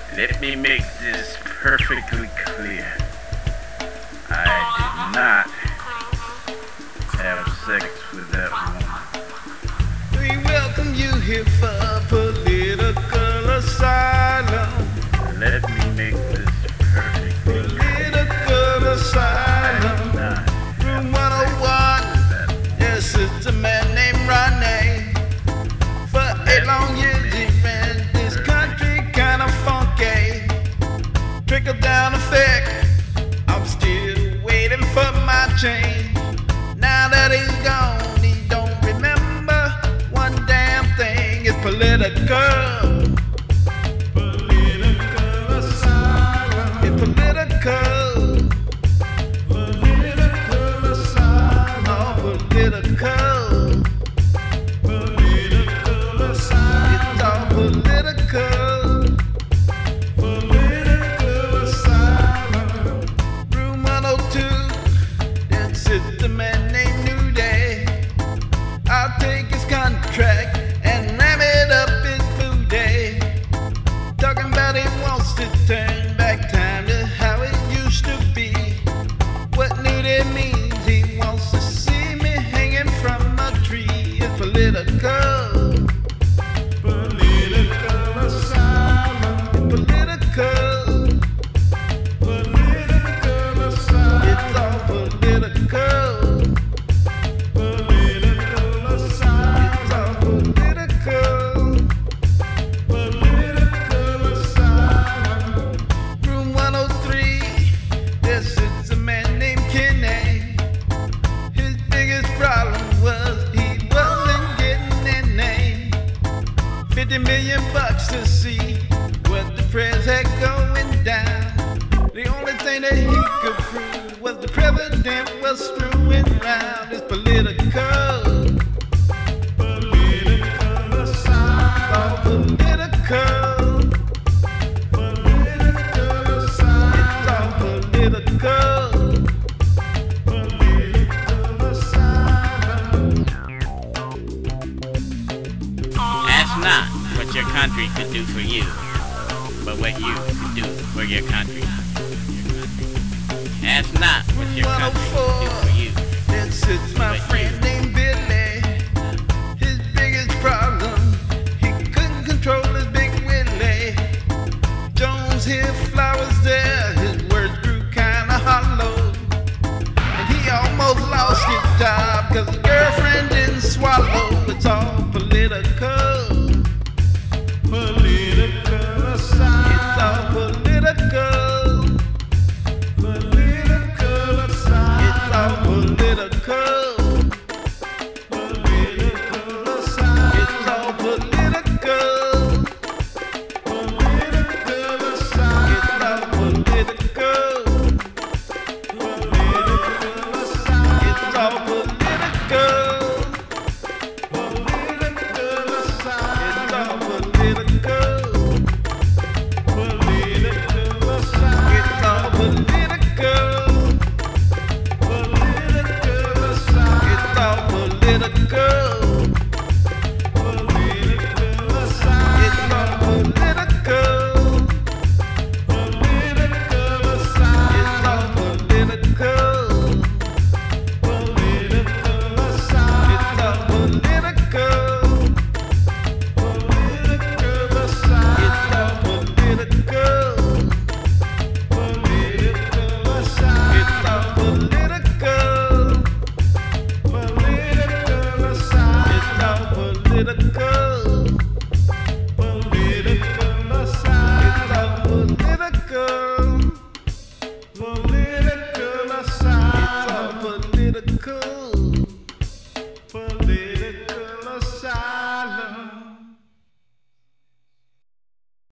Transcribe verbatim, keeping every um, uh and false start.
Let me make this perfectly clear. I did not have sex with that woman. We welcome you here for political asylum. Let me make this perfectly clear. Political asylum. Room one oh one. Yes, it's a man named Ronnie. For eight long years he ran this country kind of funky. Trickle down effect. I'm still waiting for my change. Now that he's gone, he don't remember one damn thing. It's political. Political asylum. It's political. Political asylum. Oh, political. Political asylum. It's all political. Political asylum. Room one oh two. Then sits the man named New Day. I'll take his contract and ram it up his booty. Talking about he wants to turn back time to how it used to be. What New Day means, he wants to see me hanging from a tree. It's political. Political asylum. It's political. Political asylum. It's all political. Political asylum. It's all political. Political asylum. Room one oh three. There sits a man named Kenny. His biggest problem was he wasn't getting their name. Fifty million bucks to see what the press had going down. The only thing that he could prove was the president was screwing around. It's political. Political asylum. All political. Political asylum. It's all political. Political asylum. Ask not what your country could do for you, but what you could do for your country. Ask not what your country could do for you, Then sits my but friend you